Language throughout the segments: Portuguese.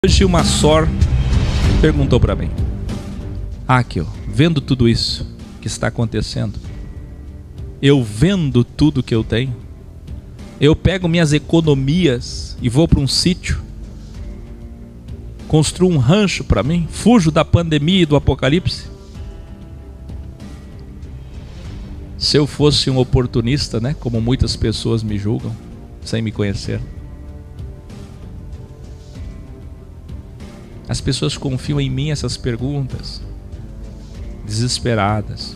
Hoje uma sor perguntou para mim: Akio, vendo tudo isso que está acontecendo, eu vendo tudo que eu tenho, eu pego minhas economias e vou para um sítio, construo um rancho para mim, fujo da pandemia e do apocalipse? Se eu fosse um oportunista, né, como muitas pessoas me julgam, sem me conhecer. As pessoas confiam em mim essas perguntas, desesperadas.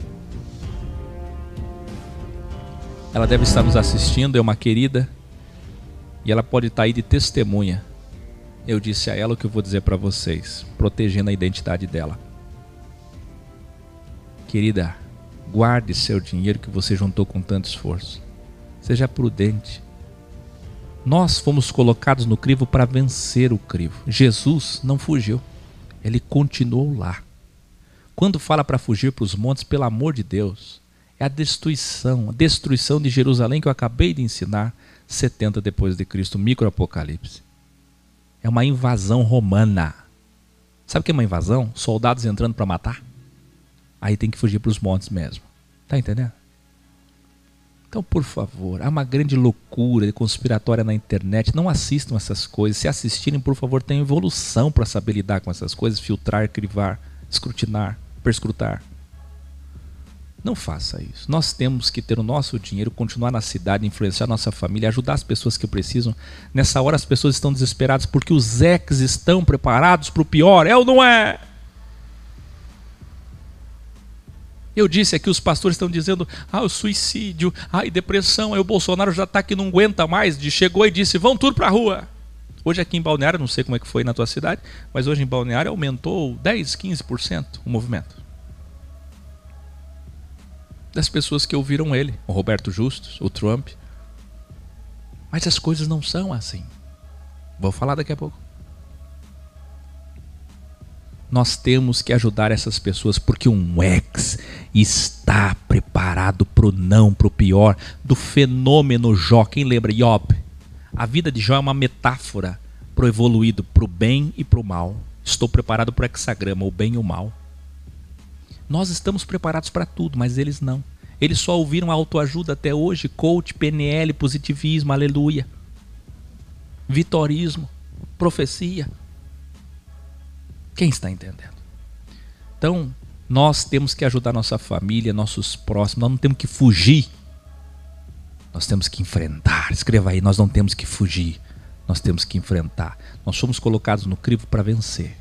Ela deve estar nos assistindo, é uma querida, e ela pode estar aí de testemunha. Eu disse a ela o que eu vou dizer para vocês, protegendo a identidade dela. Querida, guarde seu dinheiro que você juntou com tanto esforço. Seja prudente. Nós fomos colocados no crivo para vencer o crivo. Jesus não fugiu. Ele continuou lá. Quando fala para fugir para os montes, pelo amor de Deus, é a destruição de Jerusalém que eu acabei de ensinar, 70 depois de Cristo, microapocalipse. É uma invasão romana. Sabe o que é uma invasão? Soldados entrando para matar. Aí tem que fugir para os montes mesmo. Tá entendendo? Então, por favor, há uma grande loucura conspiratória na internet. Não assistam essas coisas. Se assistirem, por favor, tenham evolução para saber lidar com essas coisas. Filtrar, crivar, escrutinar, perscrutar. Não faça isso. Nós temos que ter o nosso dinheiro, continuar na cidade, influenciar nossa família, ajudar as pessoas que precisam. Nessa hora as pessoas estão desesperadas porque os ex estão preparados para o pior. É ou não é? Eu disse aqui, os pastores estão dizendo, o suicídio, depressão, aí o Bolsonaro já está que não aguenta mais, chegou e disse, vão tudo para a rua. Hoje aqui em Balneário, não sei como é que foi na tua cidade, mas hoje em Balneário aumentou 10, 15% o movimento. Das pessoas que ouviram ele, o Roberto Justus, o Trump. Mas as coisas não são assim. Vou falar daqui a pouco. Nós temos que ajudar essas pessoas porque um ex está preparado para o não, para o pior, do fenômeno Jó. Quem lembra? Job. A vida de Jó é uma metáfora para o evoluído, para o bem e para o mal. Estou preparado para o hexagrama, o bem e o mal. Nós estamos preparados para tudo, mas eles não. Eles só ouviram autoajuda até hoje, coach, PNL, positivismo, aleluia. Vitorismo, profecia. Quem está entendendo? Então, nós temos que ajudar nossa família, nossos próximos. Nós não temos que fugir. Nós temos que enfrentar. Escreva aí, nós não temos que fugir. Nós temos que enfrentar. Nós somos colocados no crivo para vencer.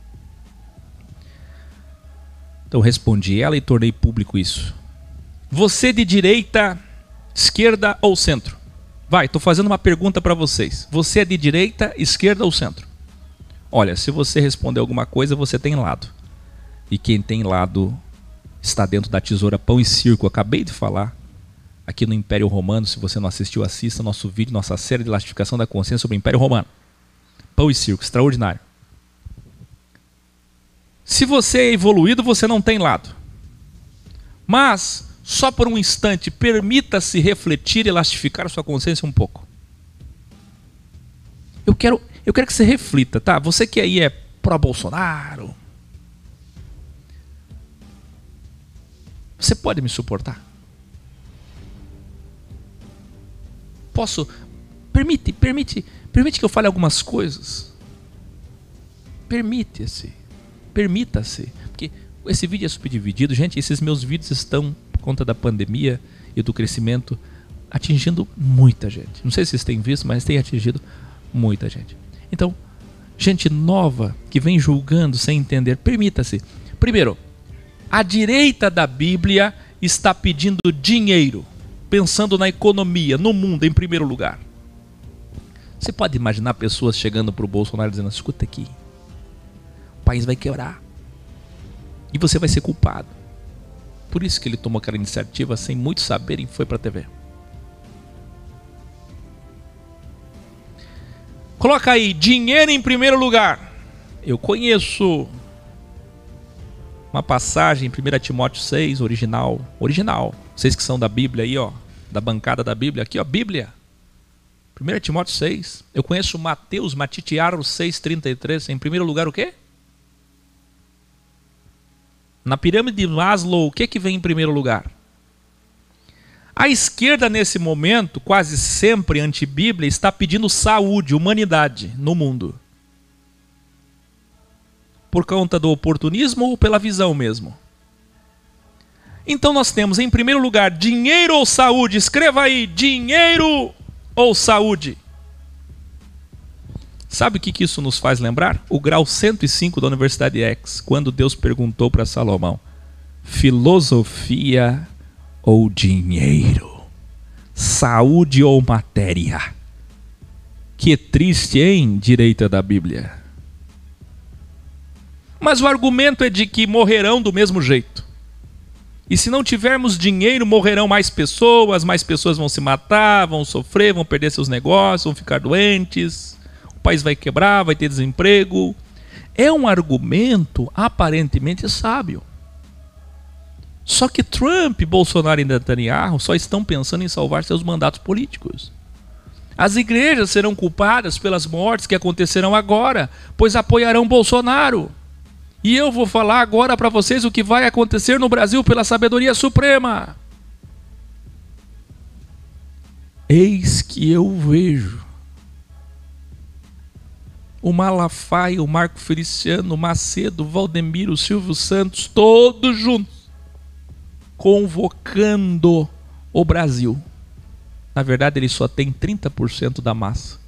Então, respondi ela e tornei público isso. Você de direita, esquerda ou centro? Vai, estou fazendo uma pergunta para vocês. Você é de direita, esquerda ou centro? Olha, se você responder alguma coisa, você tem lado. E quem tem lado está dentro da tesoura pão e circo. Eu acabei de falar aqui no Império Romano. Se você não assistiu, assista nosso vídeo, nossa série de elastificação da consciência sobre o Império Romano. Pão e circo, extraordinário. Se você é evoluído, você não tem lado. Mas, só por um instante, permita-se refletir e elastificar sua consciência um pouco. Eu quero que você reflita, tá? Você que aí é pró-Bolsonaro, você pode me suportar? Posso? Permite que eu fale algumas coisas. Permita-se. Porque esse vídeo é subdividido. Gente, esses meus vídeos estão, por conta da pandemia e do crescimento, atingindo muita gente. Não sei se vocês têm visto, mas tem atingido muita gente. Então, gente nova que vem julgando sem entender, permita-se. Primeiro, a direita da Bíblia está pedindo dinheiro, pensando na economia, no mundo em primeiro lugar. Você pode imaginar pessoas chegando para o Bolsonaro dizendo, escuta aqui, o país vai quebrar e você vai ser culpado. Por isso que ele tomou aquela iniciativa sem muito saber e foi para a TV. Coloca aí, dinheiro em primeiro lugar. Eu conheço uma passagem em 1 Timóteo 6, original. Vocês que são da Bíblia aí, ó, da bancada da Bíblia, aqui ó, Bíblia. 1 Timóteo 6. Eu conheço Mateus Matitiaro 6,33. Em primeiro lugar, o quê? Na pirâmide de Maslow, o que vem em primeiro lugar? A esquerda, nesse momento, quase sempre anti-bíblia, está pedindo saúde, humanidade no mundo. Por conta do oportunismo ou pela visão mesmo? Então nós temos, em primeiro lugar, dinheiro ou saúde? Escreva aí, dinheiro ou saúde? Sabe o que isso nos faz lembrar? O grau 105 da Universidade X, quando Deus perguntou para Salomão: filosofia ou dinheiro? Saúde ou matéria? Que triste, hein, direita da Bíblia. Mas o argumento é de que morrerão do mesmo jeito. E se não tivermos dinheiro, morrerão mais pessoas vão se matar, vão sofrer, vão perder seus negócios, vão ficar doentes, o país vai quebrar, vai ter desemprego. É um argumento aparentemente sábio. Só que Trump, Bolsonaro e Netanyahu só estão pensando em salvar seus mandatos políticos. As igrejas serão culpadas pelas mortes que acontecerão agora, pois apoiarão Bolsonaro. E eu vou falar agora para vocês o que vai acontecer no Brasil pela sabedoria suprema. Eis que eu vejo o Malafaia, o Marco Feliciano, o Macedo, o Valdemiro, o Silvio Santos, todos juntos, convocando o Brasil. Na verdade, ele só tem 30% da massa.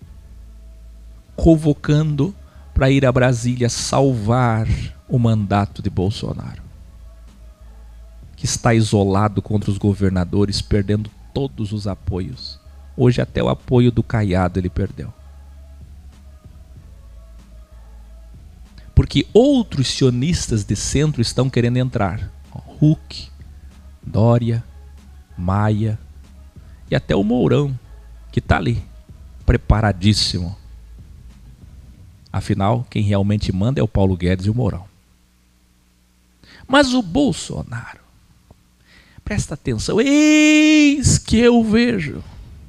Convocando para ir a Brasília salvar o mandato de Bolsonaro, que está isolado contra os governadores, perdendo todos os apoios. Hoje até o apoio do Caiado ele perdeu. Porque outros sionistas de centro estão querendo entrar. Huck, Dória, Maia e até o Mourão, que está ali, preparadíssimo. Afinal, quem realmente manda é o Paulo Guedes e o Mourão. Mas o Bolsonaro, presta atenção, eis que eu vejo.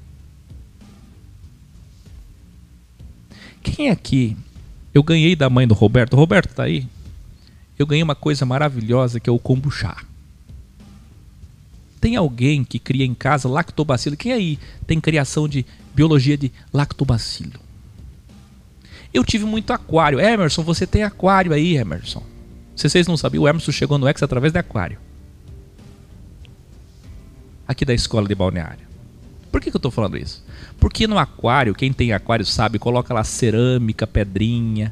Quem aqui? Eu ganhei da mãe do Roberto. O Roberto está aí? Eu ganhei uma coisa maravilhosa que é o kombucha. Tem alguém que cria em casa lactobacilo? Quem aí tem criação de biologia de lactobacilo? Eu tive muito aquário. Emerson, você tem aquário aí, Emerson. Se vocês não sabiam, o Emerson chegou no X através de aquário. Aqui da escola de Balneário. Por que eu estou falando isso? Porque no aquário, quem tem aquário sabe, coloca lá cerâmica, pedrinha,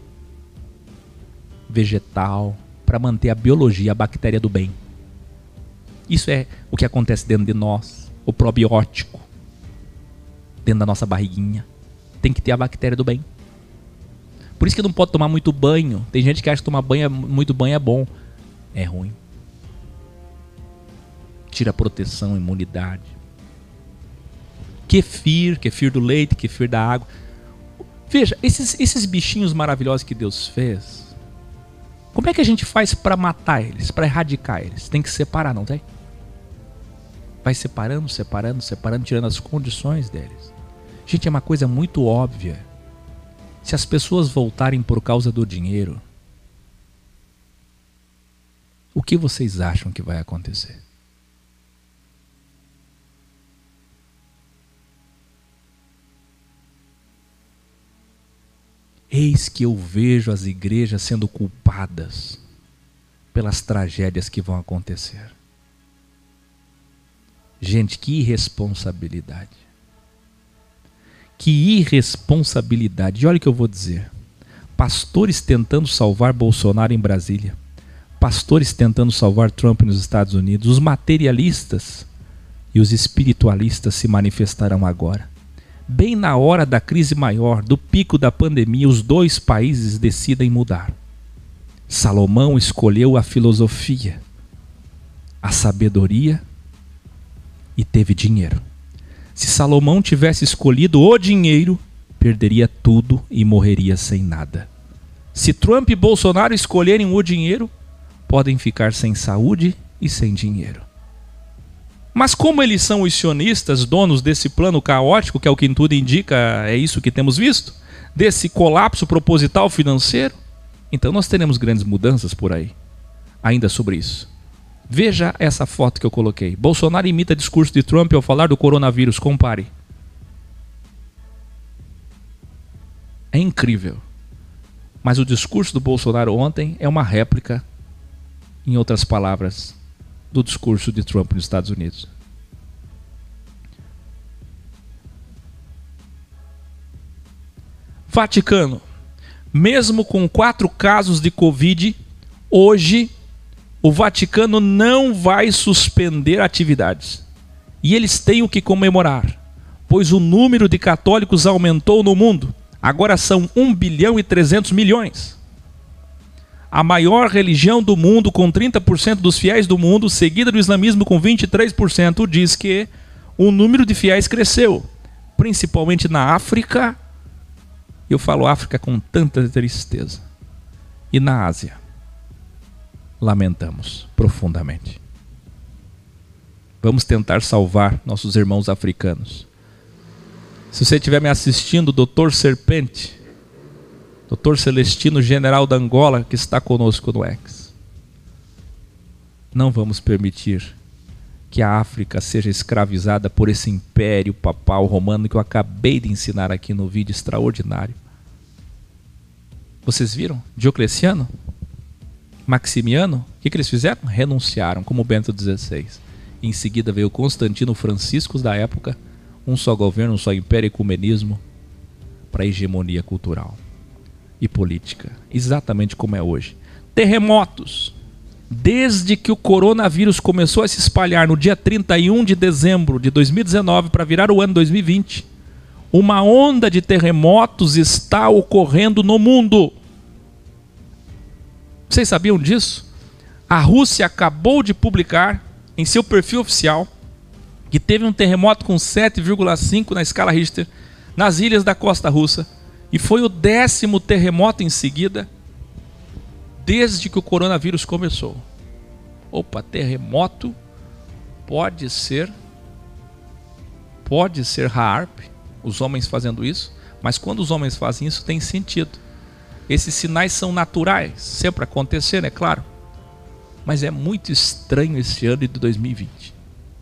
vegetal, para manter a biologia, a bactéria do bem. Isso é o que acontece dentro de nós, o probiótico, dentro da nossa barriguinha. Tem que ter a bactéria do bem. Por isso que não pode tomar muito banho. Tem gente que acha que tomar muito banho é bom. É ruim. Tira a proteção, imunidade. Kefir do leite, kefir da água. Veja, esses bichinhos maravilhosos que Deus fez, como é que a gente faz para matar eles, para erradicar eles? Tem que separar, não tem? Vai separando, tirando as condições deles. Gente, é uma coisa muito óbvia. Se as pessoas voltarem por causa do dinheiro, o que vocês acham que vai acontecer? Eis que eu vejo as igrejas sendo culpadas pelas tragédias que vão acontecer. Gente, que irresponsabilidade. Que irresponsabilidade. E olha o que eu vou dizer. Pastores tentando salvar Bolsonaro em Brasília. Pastores tentando salvar Trump nos Estados Unidos. Os materialistas e os espiritualistas se manifestarão agora. Bem na hora da crise maior, do pico da pandemia, os dois países decidem mudar. Salomão escolheu a filosofia, a sabedoria e teve dinheiro. Se Salomão tivesse escolhido o dinheiro, perderia tudo e morreria sem nada. Se Trump e Bolsonaro escolherem o dinheiro, podem ficar sem saúde e sem dinheiro. Mas como eles são os sionistas, donos desse plano caótico, que é o que tudo indica, é isso que temos visto, desse colapso proposital financeiro, então nós teremos grandes mudanças por aí, ainda sobre isso. Veja essa foto que eu coloquei. Bolsonaro imita discurso de Trump ao falar do coronavírus, compare. É incrível. Mas o discurso do Bolsonaro ontem é uma réplica, em outras palavras, do discurso de Trump nos Estados Unidos. Vaticano. Mesmo com 4 casos de Covid, hoje o Vaticano não vai suspender atividades. E eles têm o que comemorar, pois o número de católicos aumentou no mundo. Agora são 1 bilhão e 300 milhões. A maior religião do mundo, com 30% dos fiéis do mundo, seguida do islamismo com 23%, diz que o número de fiéis cresceu, principalmente na África. Eu falo África com tanta tristeza. E na Ásia. Lamentamos profundamente. Vamos tentar salvar nossos irmãos africanos. Se você estiver me assistindo, Dr. Serpente, Dr. Celestino, general da Angola, que está conosco no X. Não vamos permitir que a África seja escravizada por esse império papal romano que eu acabei de ensinar aqui no vídeo extraordinário. Vocês viram? Diocleciano? Maximiano? O que eles fizeram? Renunciaram, como Bento XVI. Em seguida veio Constantino Franciscos da época, um só governo, um só império, ecumenismo, para a hegemonia cultural e política, exatamente como é hoje. Terremotos. Desde que o coronavírus começou a se espalhar no dia 31 de dezembro de 2019 para virar o ano 2020, uma onda de terremotos está ocorrendo no mundo. Vocês sabiam disso? A Rússia acabou de publicar em seu perfil oficial que teve um terremoto com 7,5 na escala Richter nas ilhas da costa russa, e foi o 10º terremoto em seguida desde que o coronavírus começou. Opa, terremoto pode ser HAARP, os homens fazendo isso, mas quando os homens fazem isso tem sentido. Esses sinais são naturais, sempre acontecer, é claro, mas é muito estranho esse ano de 2020.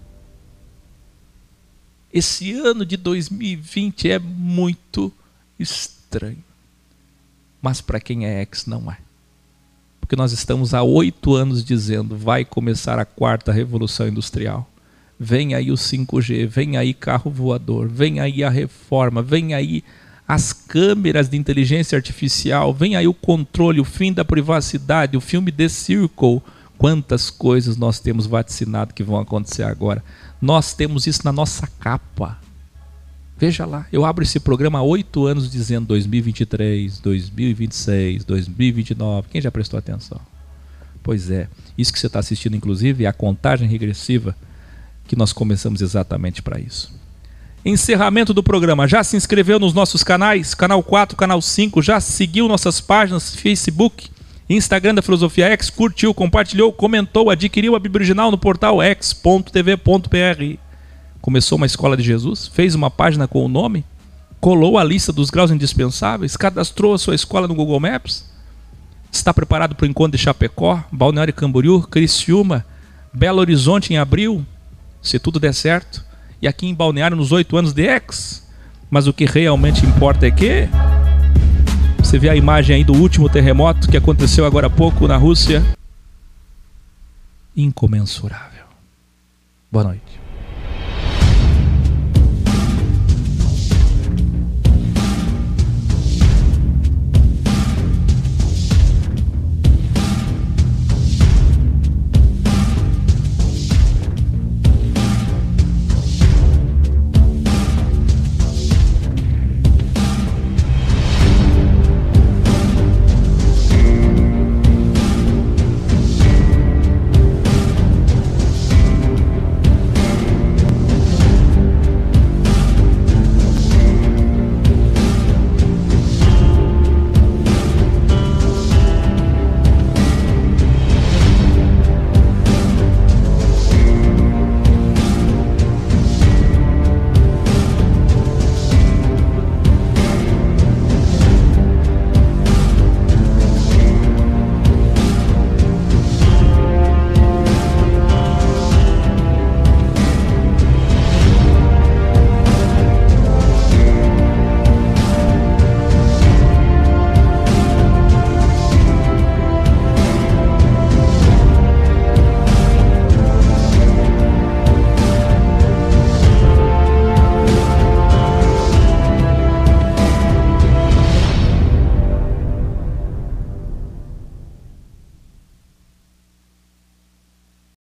Esse ano de 2020 é muito estranho. Mas para quem é ex, não é. Porque nós estamos há 8 anos dizendo, vai começar a 4ª revolução industrial. Vem aí o 5G, vem aí carro voador, vem aí a reforma, vem aí as câmeras de inteligência artificial, vem aí o controle, o fim da privacidade, o filme The Circle. Quantas coisas nós temos vaticinado que vão acontecer agora. Nós temos isso na nossa capa. Veja lá, eu abro esse programa há 8 anos dizendo 2023, 2026, 2029. Quem já prestou atenção? Pois é, isso que você está assistindo inclusive é a contagem regressiva que nós começamos exatamente para isso. Encerramento do programa. Já se inscreveu nos nossos canais? Canal 4, Canal 5, já seguiu nossas páginas Facebook, Instagram da Filosofia X, curtiu, compartilhou, comentou, adquiriu a Bíblia original no portal x.tv.br. Começou uma escola de Jesus, fez uma página com o nome, colou a lista dos graus indispensáveis, cadastrou a sua escola no Google Maps, está preparado para o encontro de Chapecó, Balneário Camboriú, Criciúma, Belo Horizonte em abril, se tudo der certo, e aqui em Balneário nos 8 anos de X. Mas o que realmente importa é que você vê a imagem aí do último terremoto que aconteceu agora há pouco na Rússia. Incomensurável. Boa noite.